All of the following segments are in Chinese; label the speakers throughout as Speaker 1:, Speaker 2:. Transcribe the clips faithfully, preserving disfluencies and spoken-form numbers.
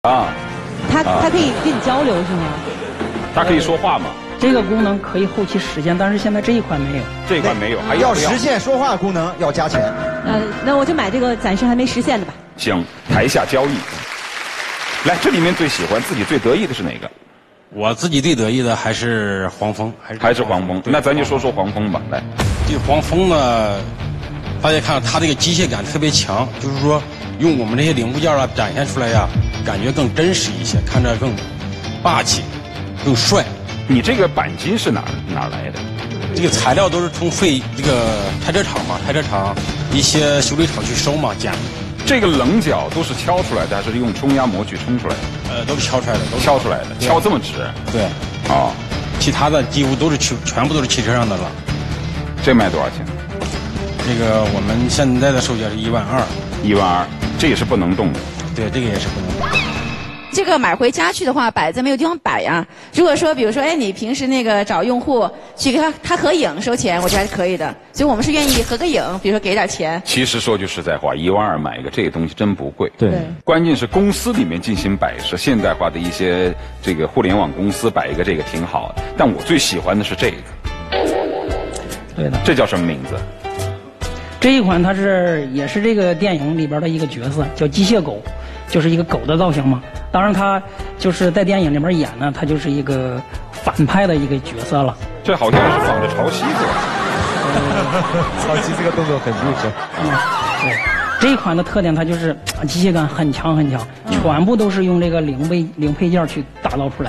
Speaker 1: 啊，
Speaker 2: 它它可以跟你交流是吗？
Speaker 1: 它可以说话吗？
Speaker 3: 这个功能可以后期实现，但是现在这一款没有。
Speaker 1: 这一款没有，还
Speaker 4: 要实现说话功能要加钱。
Speaker 2: 呃，那我就买这个暂时还没实现的吧。
Speaker 1: 行，台下交易。来，这里面最喜欢、自己最得意的是哪个？
Speaker 5: 我自己最得意的还是黄蜂，还是
Speaker 1: 还是黄蜂。那咱就说说黄蜂吧，来。
Speaker 5: 这黄蜂呢，大家看它这个机械感特别强，就是说用我们这些零部件啊展现出来呀，感觉更真实一些，看着更霸气、更帅。
Speaker 1: 你这个钣金是哪哪来的？
Speaker 5: 这个材料都是从废这个拆车厂嘛，拆车厂一些修理厂去收嘛建。
Speaker 1: 这个棱角都是敲出来的，还是用冲压模去冲出来的？
Speaker 5: 呃，都是敲出来的，都
Speaker 1: 敲出来的，敲这么直。
Speaker 5: 对。
Speaker 1: 哦。
Speaker 5: 其他的几乎都是汽，全部都是汽车上的了。
Speaker 1: 这卖多少钱？
Speaker 5: 这个我们现在的售价是一万二。
Speaker 1: 一万二，这也是不能动的。
Speaker 5: 对，这个也是不能动。
Speaker 6: 这个买回家去的话，摆在没有地方摆呀。如果说，比如说，哎，你平时那个找用户去给他他合影收钱，我觉得还是可以的。所以我们是愿意合个影，比如说给点钱。
Speaker 1: 其实说句实在话，一万二买一个这个东西真不贵。
Speaker 2: 对。
Speaker 1: 关键是公司里面进行摆设，现代化的一些这个互联网公司摆一个这个挺好的。但我最喜欢的是这个。
Speaker 3: 对的。
Speaker 1: 这叫什么名字？
Speaker 3: 这一款它是也是这个电影里边的一个角色，叫机械狗，就是一个狗的造型嘛。当然，它就是在电影里面演呢，它就是一个反派的一个角色了。
Speaker 1: 这好像是仿着潮汐做的。
Speaker 4: 潮汐这个动作很入手。
Speaker 3: 嗯，对。这一款的特点，它就是机械感很强很强，全部都是用这个零配零配件去打造出来。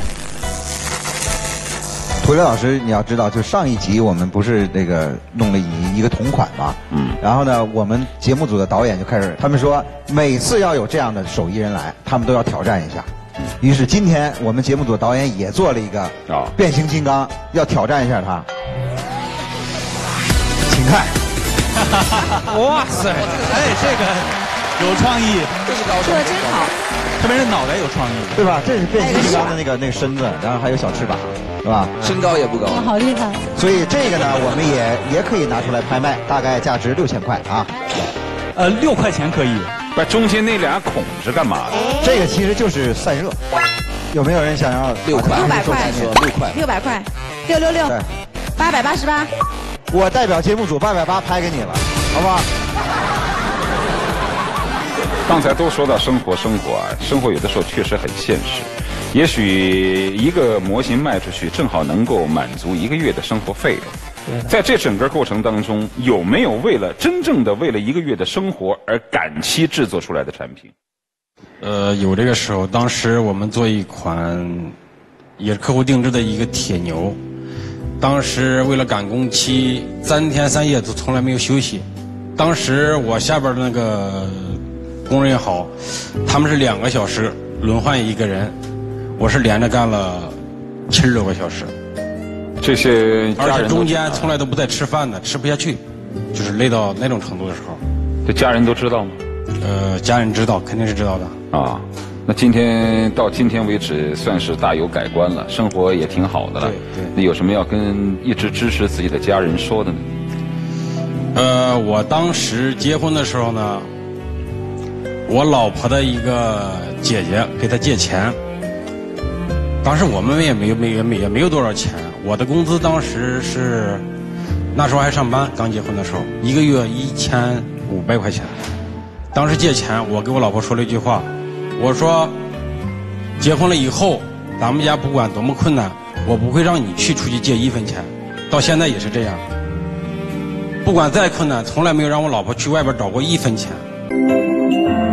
Speaker 4: 涂磊老师，你要知道，就上一集我们不是那个弄了你一个同款嘛，嗯，然后呢，我们节目组的导演就开始，他们说每次要有这样的手艺人来，他们都要挑战一下。于是今天我们节目组的导演也做了一个啊变形金刚，要挑战一下他。请看，
Speaker 7: 哇塞，哎，这个有创意，
Speaker 6: 这个做的真好，
Speaker 7: 特别是脑袋有创意，
Speaker 4: 对吧？这是变形金刚的那个那个身子，然后还有小翅膀。是吧？
Speaker 8: 身高也不高，
Speaker 2: 好厉害！
Speaker 4: 所以这个呢，我们也也可以拿出来拍卖，大概价值六千块啊。
Speaker 7: 呃，六块钱可以。
Speaker 1: 不，中间那俩孔是干嘛的？
Speaker 4: 这个其实就是散热。有没有人想要
Speaker 8: 六块？
Speaker 6: 六百块，
Speaker 8: 六块，
Speaker 6: 六百块，六六六，八百八十八。
Speaker 4: 我代表节目组八百八拍给你了，好不好？
Speaker 1: 刚才都说到生活，生活啊，生活有的时候确实很现实。也许一个模型卖出去，正好能够满足一个月的生活费用。在这整个过程当中，有没有为了真正的为了一个月的生活而赶期制作出来的产品？
Speaker 5: 呃，有这个时候，当时我们做一款也是客户定制的一个铁牛，当时为了赶工期，三天三夜都从来没有休息。当时我下边的那个工人也好，他们是两个小时轮换一个人。我是连着干了七十多个小时，
Speaker 1: 这些家人
Speaker 5: 而且中间从来都不在吃饭的，吃不下去，就是累到那种程度的时候。
Speaker 1: 这家人都知道吗？
Speaker 5: 呃，家人知道，肯定是知道的。
Speaker 1: 啊，那今天到今天为止，算是大有改观了，生活也挺好的了。
Speaker 5: 对对。
Speaker 1: 那有什么要跟一直支持自己的家人说的呢？
Speaker 5: 呃，我当时结婚的时候呢，我老婆的一个姐姐给她借钱。当时我们也没有没也没也没有多少钱，我的工资当时是那时候还上班，刚结婚的时候，一个月一千五百块钱。当时借钱，我给我老婆说了一句话，我说结婚了以后，咱们家不管多么困难，我不会让你去出去借一分钱。到现在也是这样，不管再困难，从来没有让我老婆去外边找过一分钱。